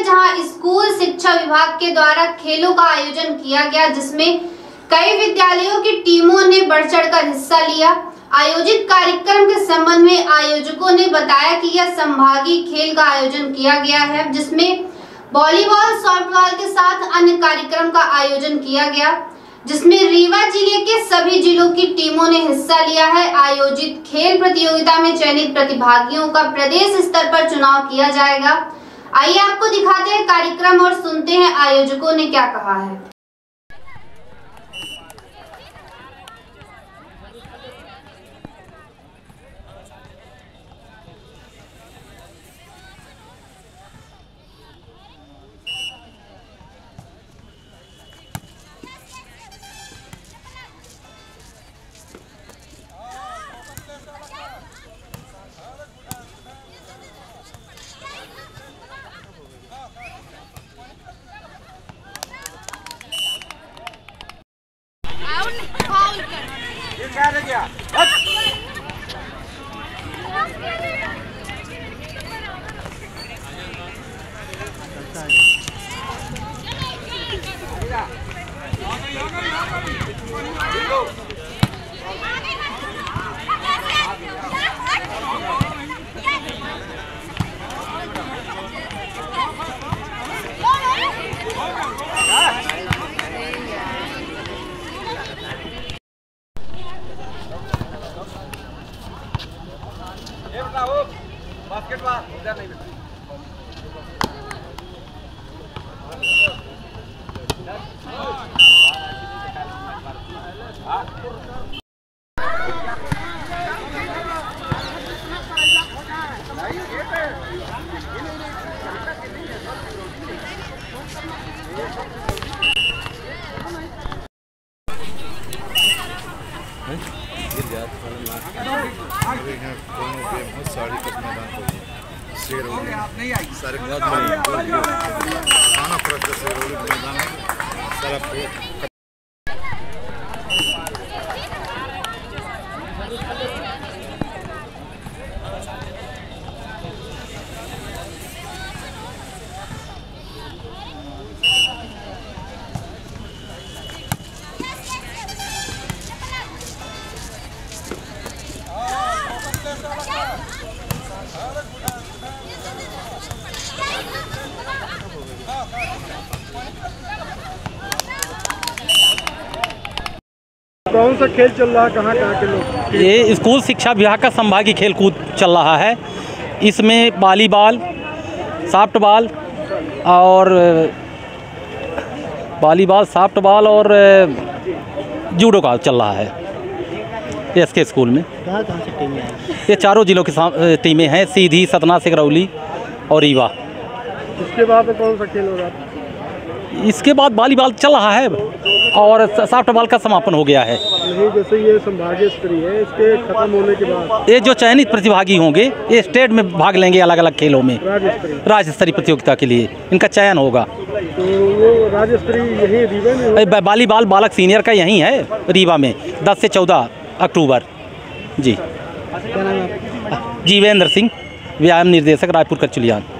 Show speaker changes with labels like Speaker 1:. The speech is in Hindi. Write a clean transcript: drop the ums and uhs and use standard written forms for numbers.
Speaker 1: जहां स्कूल शिक्षा विभाग के द्वारा खेलों का आयोजन किया गया, जिसमें कई विद्यालयों की टीमों ने बढ़ चढ़कर हिस्सा लिया। आयोजित कार्यक्रम के संबंध में आयोजकों ने बताया कि यह संभागीय खेल का आयोजन किया गया है, जिसमें वॉलीबॉल, सॉफ्टबॉल के साथ अन्य कार्यक्रम का आयोजन किया गया, जिसमें रीवा जिले के सभी जिलों की टीमों ने हिस्सा लिया है। आयोजित खेल प्रतियोगिता में चयनित प्रतिभागियों का प्रदेश स्तर पर चुनाव किया जाएगा। आइए आपको दिखाते हैं कार्यक्रम और सुनते हैं आयोजकों ने क्या कहा है।
Speaker 2: ये क्या रह गया? बास्केटबॉल उधर नहीं मिलती।
Speaker 3: साड़ी का मैदान शेर सारे खाना फर्क मैदान सारा
Speaker 4: कौन सा खेल चल रहा है, कहाँ के लोग?
Speaker 5: ये स्कूल शिक्षा विभाग का संभागीय खेल कूद चल रहा है। इसमें वॉलीबॉल, सॉफ्टबॉल और जूडो का चल रहा है एसके स्कूल में।
Speaker 4: कहाँ से टीमें हैं?
Speaker 5: ये चारों जिलों की टीमें हैं, सीधी, सतना, सिगरौली और रीवा।
Speaker 4: इसके बाद कौन सा खेल हो रहा है?
Speaker 5: इसके बाद वॉलीबॉल चल रहा है और सॉफ्टबॉल का समापन हो गया है।
Speaker 4: नहीं, जैसे ये संभागीय स्तरीय है, इसके खत्म होने के बाद
Speaker 5: ये जो चयनित प्रतिभागी होंगे ये स्टेट में भाग लेंगे, अलग अलग खेलों में राज्य स्तरीय प्रतियोगिता के लिए इनका चयन होगा।
Speaker 4: तो वो राज्य स्तरीय यही रीवा में
Speaker 5: वॉलीबॉल बालक सीनियर का यहीं है रीवा में 10 से 14 अक्टूबर। जी,
Speaker 4: क्या नाम है आपका?
Speaker 5: जीवेंद्र सिंह, व्यायाम निर्देशक, रायपुर कचुलियान।